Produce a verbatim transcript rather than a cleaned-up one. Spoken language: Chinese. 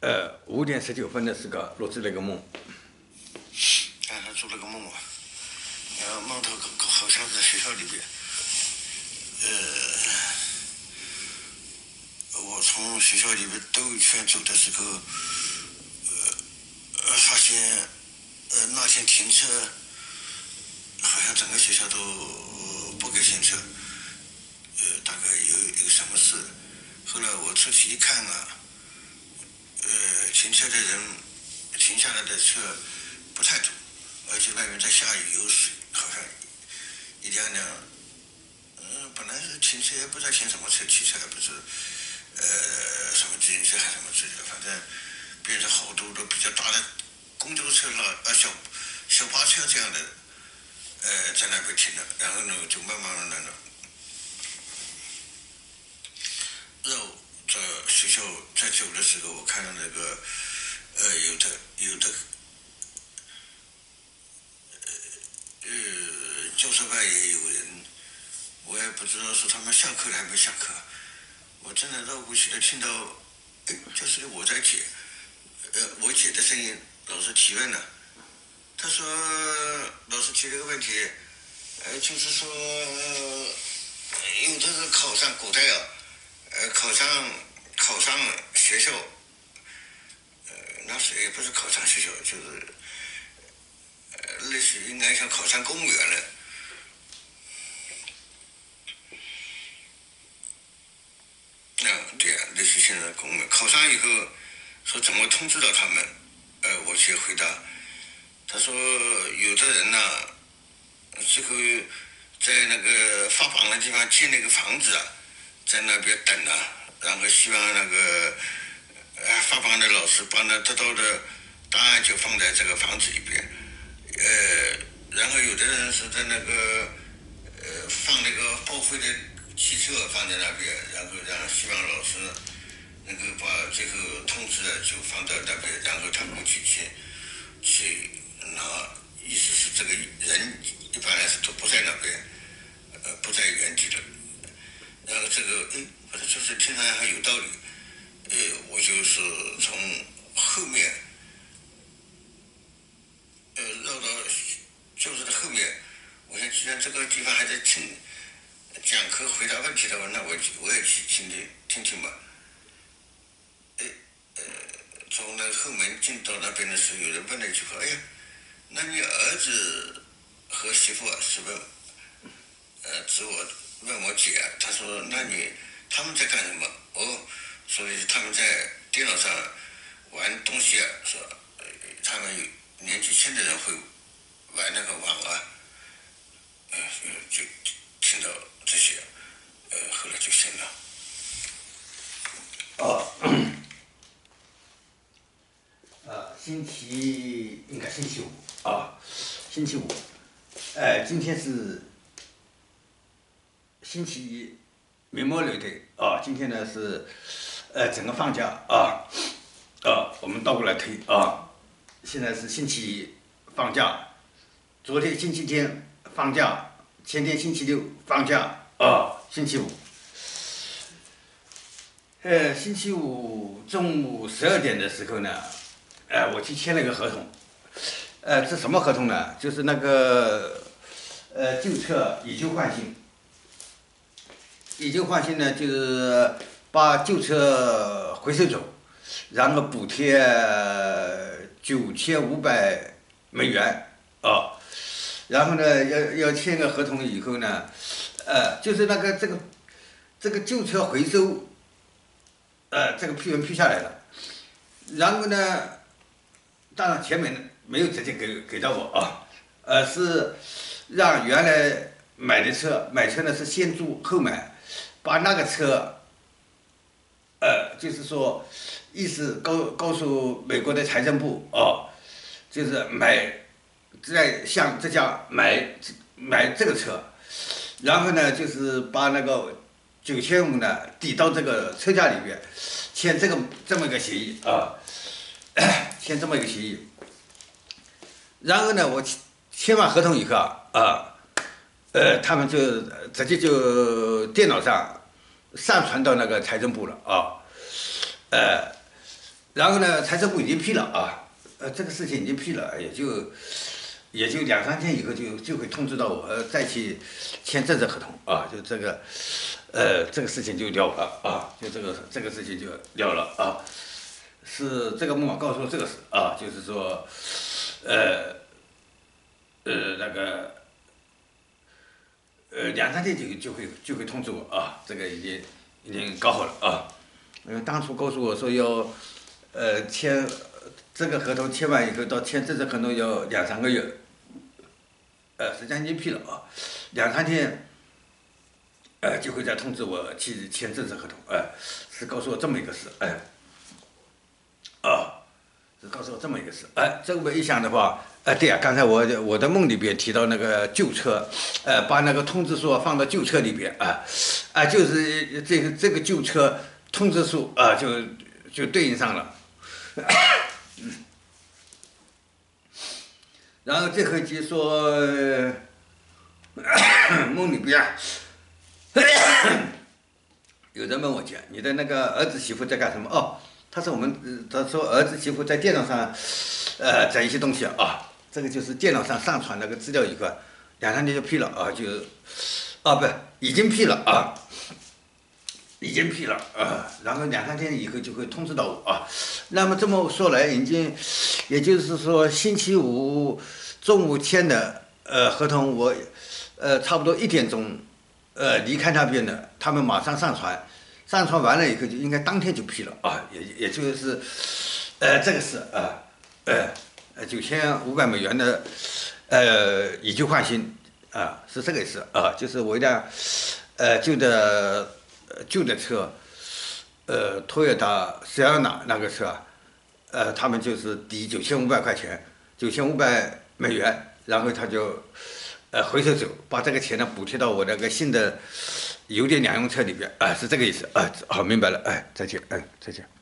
呃，五点十九分的时候录制了一个梦。 哎，他做了个梦啊，然后梦到好像在学校里边，呃，我从学校里边兜一圈走的时候，呃，发现呃那天停车，好像整个学校都不给停车，呃，大概有有什么事。后来我出去一看啊，呃，停车的人停下来的车不太多，而且外面在下雨有水，好像一辆辆，嗯、呃，本来是停车也不知道停什么车，汽车也不是，呃，什么自行车还是什么之类的，反正变成好多都比较大的公交车了，呃，小小巴车这样的，呃，在那边停了，然后呢就慢慢的呢。然后在学校在走的时候，我看到那个，呃，有的有的，呃，教室外也有人，我也不知道是他们下课了还没下课。我真的绕过去了，听到，哎，教室里我在解，呃，我姐的声音，老师提问了，他说，老师提了个问题，呃，就是说，呃、有的是考上古代啊。呃，考上考上学校，呃，那是也不是考上学校，就是，呃，类似于应该像考上公务员了。啊，对啊，类似现在公务员考上以后，说怎么通知到他们？呃，我去回答，他说有的人呢、啊，这个在那个发榜的地方建那个房子啊，在那边等啊。然后希望那个呃发榜的老师把那得到的答案就放在这个房子里边，呃，然后有的人是在那个呃放那个报废的汽车放在那边，然后然后希望老师能够把这个通知就放到那边，然后他们去去去拿，意思是这个人一般来说都不在那边，呃不在原地的，然后这个哎。就是听上还有道理，呃，我就是从后面，呃，绕到教室的后面。我想，既然这个地方还在听讲课回答问题的话，那我我也去听听听听吧。呃呃，从那个后门进到那边的时候，有人问了一句话：“哎呀，那你儿子和媳妇啊，是问，呃，指我问我姐、啊，他说，那你。”他们在干什么？哦，所以他们在电脑上玩东西啊，说他们年纪轻的人会玩那个网啊，呃，就听到这些，呃，后来就醒了。 哦，呃，星期应该星期五啊，星期五，哎，今天是星期一。明末流对啊，今天呢是，呃，整个放假啊，啊，我们倒过来推啊，现在是星期一放假，昨天星期天放假，前天星期六放假啊，星期五，呃，星期五中午十二点的时候呢，呃，我去签了一个合同，呃，这什么合同呢？就是那个，呃，旧车以旧换新。以旧换新呢，就是把旧车回收走，然后补贴九千五百美元啊，然后呢，要要签个合同以后呢，呃，就是那个这个这个旧车回收，呃，这个批文批下来了，然后呢，当然钱没没有直接给给到我啊，呃，是让原来买的车买车呢是先租后买。把那个车，呃，就是说，意思告告诉美国的财政部哦，就是买，在向这家买买这个车，然后呢，就是把那个九千五呢抵到这个车价里边，签这个这么一个协议啊，签这么一个协议，然后呢，我签完合同以后啊。呃，他们就直接就电脑上上传到那个财政部了啊，呃， 然后呢，财政部已经批了啊，呃，这个事情已经批了，也就也就两三天以后就就会通知到我，呃，再去签政治合同啊，就这个，呃，这个事情就了了啊，就这个这个事情就了了啊，是这个木马告诉我这个事啊，就是说，呃，呃那个，呃两三天就就会就会通知我啊，这个已经已经搞好了啊，因为当初告诉我说要。呃，签这个合同签完以后，到签正式合同要两三个月，呃，实际上已经批了啊，两三天，呃，就会再通知我去签正式合同，哎、呃，是告诉我这么一个事，哎、呃，啊，是告诉我这么一个事，哎、呃，这么一想的话，哎、呃，对啊，刚才我我的梦里边提到那个旧车，呃，把那个通知书放到旧车里边啊，啊、呃，就是这个这个旧车通知书啊、呃，就就对应上了。然后这回就说梦里边有人问我讲，你的那个儿子媳妇在干什么？哦，他说我们，他说儿子媳妇在电脑上，呃，整一些东西啊，这个就是电脑上上传那个资料以后，两三天就批了啊，就，啊不，已经批了啊。已经批了啊，然后两三天以后就会通知到我啊。那么这么说来，已经，也就是说星期五中午签的呃合同，我呃差不多一点钟呃离开那边的，他们马上上传，上传完了以后就应该当天就批了啊，也也就是呃这个是啊呃呃九千五百美元的呃以旧换新啊，是这个意思啊，就是我一辆呃旧的。旧的车，呃，托亚达塞尔纳那个车，呃，他们就是抵九千五百块钱，九千五百美元，然后他就，呃，回头走，把这个钱呢补贴到我那个新的油电两用车里边，啊、呃，是这个意思，啊、呃，好，明白了，哎、呃，再见，哎、呃，再见。